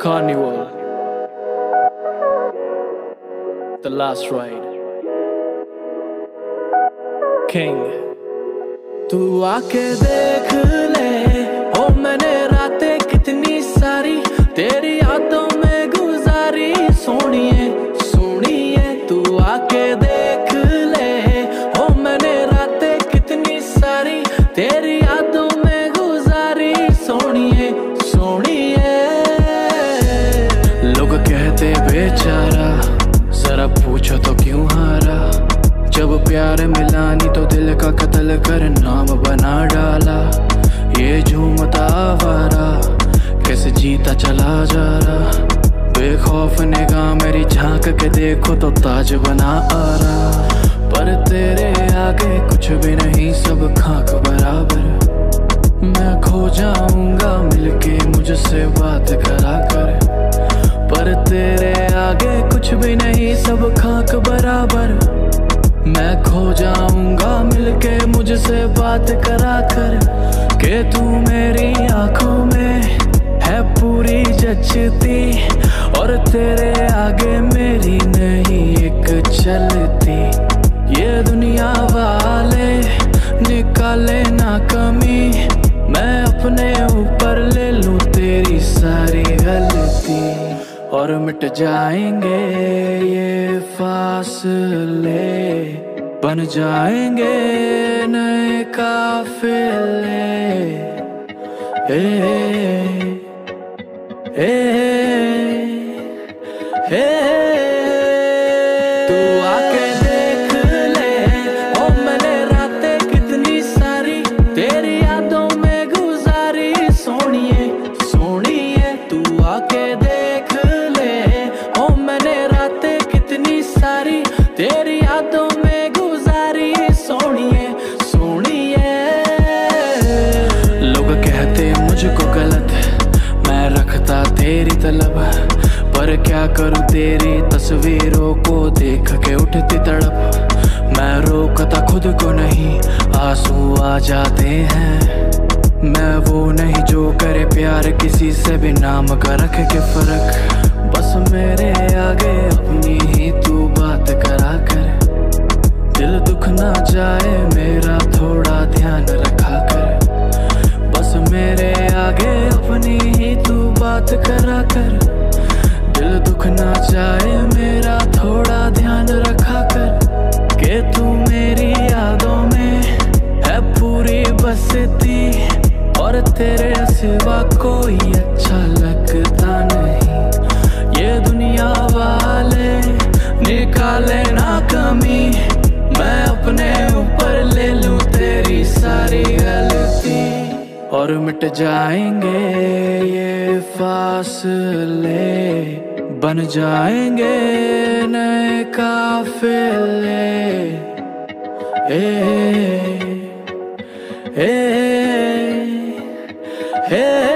Carnival, The Last Ride, King। तू आके देख ले, ओ मैंने रातें कितनी सारी तेरी यादों में गुजारी। सोनिए सोनिए तू आके देख ले, ओ मैंने रातें कितनी सारी तेरी यादों में गुजारी। सोनिए सोनिए लोग कहते बेचारा, जरा पूछो तो क्यों हारा। जब प्यार मिला नहीं तो दिल का कत्ल कर नाम बना डाला। ये झूमता आवारा कैसे जीता चला जा रहा। बेखौफ निगाह मेरी झांक के देखो तो ताज बना आ रहा। पर तेरे आगे कुछ भी नहीं, सब खाक बराबर। मैं खो जाऊंगा मिलके मुझसे बात करा कर। पर तेरे आगे कुछ भी नहीं, सब खाक बराबर। मैं खो जाऊंगा मिलके मुझसे बात करा कर। के तू मेरी आंखों में है पूरी जचती, और तेरे आगे मेरी नहीं एक चलती। ये दुनिया वाले निकाले ना कमी, मैं अपने ऊपर ले लूं तेरी सारी गलती। और मिट जाएंगे ये फासले, बन जाएंगे नए काफिले। तू आके देख ले, ओ मैंने रातें कितनी सारी तेरी यादों में गुजारी। सोनिए सोनिए तू आके देख ले, ओ मैंने रातें कितनी सारी तेरी यादों में गुजारी। सोनिए सोनिए लोग कहते मुझको गलत, मैं रखता तेरी तलब। पर क्या करूं तेरी तस्वीरों को देख के उठती तड़प। मैं रोकता खुद को नहीं, आंसू आ जाते हैं। मैं वो नहीं जो करे प्यार किसी से भी नाम का रख के फर्क। बस मेरे आगे अपनी ही तू बात करा कर। दिल दुख ना जाए मेरा थोड़ा ध्यान रखा कर। बस मेरे आगे अपनी ही तू बात करा कर। दिल दुख ना जाए मेरा थोड़ा ध्यान रखा कर। के तू मेरी यादों में है पूरी बसती, और तेरे सिवा कोई अच्छा लगता नहीं। ये दुनिया वाले निकाले ना कमी, मैं अपने ऊपर ले लूं तेरी सारी गलती। और मिट जाएंगे ये फासले, बन जाएंगे नए काफिले। ए, ए, ए,